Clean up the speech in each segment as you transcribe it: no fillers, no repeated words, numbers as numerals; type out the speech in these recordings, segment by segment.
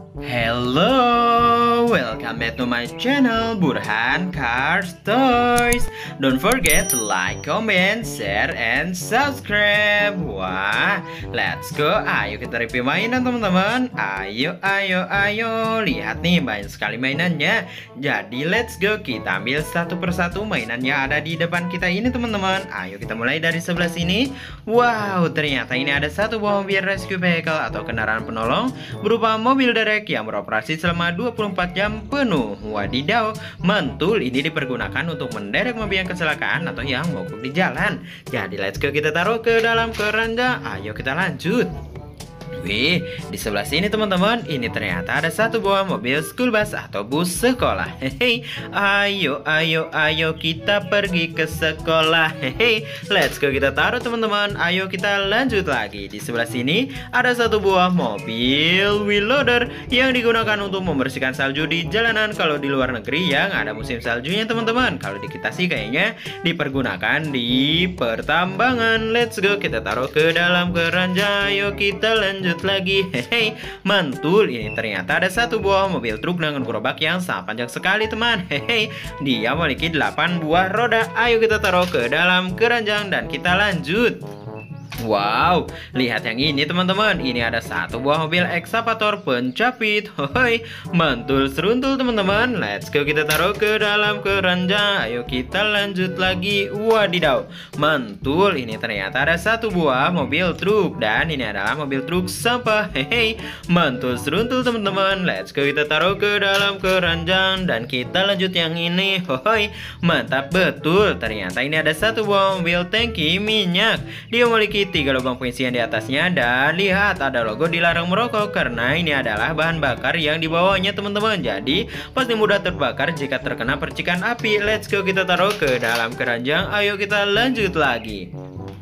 Hello, welcome back to my channel Burhan Cars Toys. Don't forget to like, comment, share, and subscribe. Wah, let's go. Ayo kita review mainan teman-teman. Ayo. Lihat nih, banyak sekali mainannya. Jadi let's go, kita ambil satu persatu mainan yang ada di depan kita ini teman-teman. Ayo kita mulai dari sebelah sini. Wow, ternyata ini ada satu buah mobil rescue vehicle atau kendaraan penolong berupa mobil derek yang beroperasi selama 24 jam penuh. Wadidaw, mantul, ini dipergunakan untuk menderek mobil yang kecelakaan atau yang mogok di jalan. Jadi let's go, kita taruh ke dalam keranjang. Ayo kita lanjut. Wih, di sebelah sini teman-teman, ini ternyata ada satu buah mobil school bus atau bus sekolah. Hehe, ayo kita pergi ke sekolah. Hehe, let's go, kita taruh teman-teman. Ayo kita lanjut lagi. Di sebelah sini ada satu buah mobil wheel loader yang digunakan untuk membersihkan salju di jalanan kalau di luar negeri yang ada musim saljunya teman-teman. Kalau di kita sih kayaknya dipergunakan di pertambangan. Let's go, kita taruh ke dalam keranjang. Ayo kita lanjut lagi. Hehe, mantul, ini ternyata ada satu buah mobil truk dengan gerobak yang sangat panjang sekali teman. Hehe, dia memiliki 8 buah roda. Ayo kita taruh ke dalam keranjang dan kita lanjut. Wow, lihat yang ini teman-teman. Ini ada satu buah mobil ekskavator pencapit. Hoi, mantul seruntul teman-teman. Let's go, kita taruh ke dalam keranjang. Ayo kita lanjut lagi. Wadidaw, mantul, ini ternyata ada satu buah mobil truk dan ini adalah mobil truk sampah. Hehe, mantul seruntul teman-teman. Let's go, kita taruh ke dalam keranjang dan kita lanjut yang ini. Hoi, mantap betul. Ternyata ini ada satu buah mobil tangki minyak. Dia memiliki 3 lubang pengisian di atasnya dan lihat ada logo dilarang merokok karena ini adalah bahan bakar yang dibawanya teman-teman. Jadi pasti mudah terbakar jika terkena percikan api. Let's go, kita taruh ke dalam keranjang. Ayo kita lanjut lagi.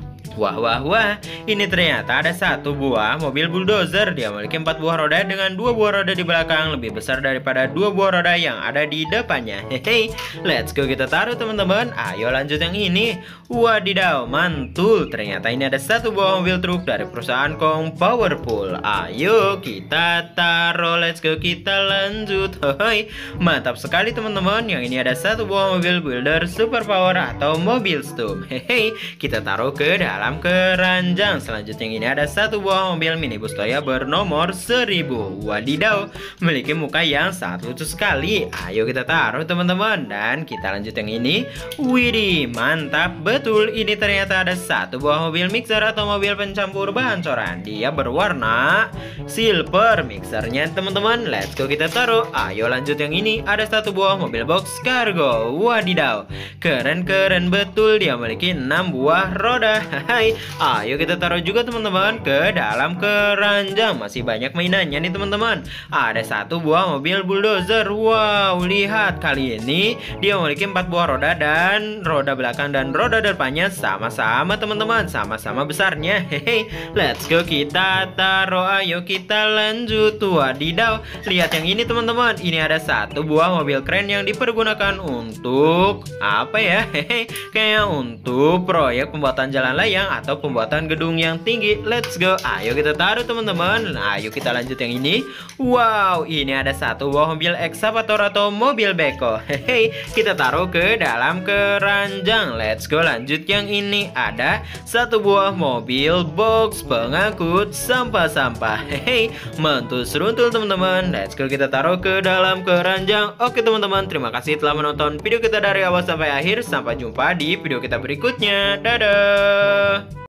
Wah, ini ternyata ada satu buah mobil bulldozer. Dia memiliki 4 buah roda dengan 2 buah roda di belakang, lebih besar daripada 2 buah roda yang ada di depannya. Hehe, let's go, kita taruh teman-teman. Ayo lanjut yang ini. Wadidaw, mantul, ternyata ini ada satu buah mobil truk dari perusahaan Kong Powerful. Ayo kita taruh, let's go, kita lanjut. Hehe, mantap sekali teman-teman. Yang ini ada satu buah mobil builder super power atau mobil stump. Hehe, kita taruh ke dalam keranjang. Selanjutnya ini ada satu buah mobil minibus Toya bernomor 1000. Wadidaw, memiliki muka yang sangat lucu sekali. Ayo kita taruh teman-teman dan kita lanjut yang ini. Widih, mantap betul. Ini ternyata ada satu buah mobil mixer atau mobil pencampur bahan coran. Dia berwarna silver mixernya teman-teman. Let's go, kita taruh. Ayo lanjut yang ini. Ada satu buah mobil box cargo. Wadidaw, keren betul. Dia memiliki 6 buah roda. Hai, ayo kita taruh juga teman-teman ke dalam keranjang. Masih banyak mainannya nih teman-teman. Ada satu buah mobil bulldozer. Wow, lihat, kali ini dia memiliki 4 buah roda dan roda belakang dan roda depannya sama-sama teman-teman, sama-sama besarnya. Hehe, let's go, kita taruh. Ayo kita lanjut. Wadidaw, lihat yang ini teman-teman. Ini ada satu buah mobil keren yang dipergunakan untuk apa ya? Hehe, kayak untuk proyek pembuatan jalan layang atau pembuatan gedung yang tinggi. Let's go, ayo kita taruh teman-teman. Ayo kita lanjut yang ini. Wow, ini ada satu buah mobil ekskavator atau mobil beko. Hehe, kita taruh ke dalam keranjang. Let's go, lanjut yang ini. Ada satu buah mobil box pengangkut sampah-sampah. Hehe, mantul seruntul teman-teman. Let's go, kita taruh ke dalam keranjang. Oke teman-teman, terima kasih telah menonton video kita dari awal sampai akhir. Sampai jumpa di video kita berikutnya. Dadah.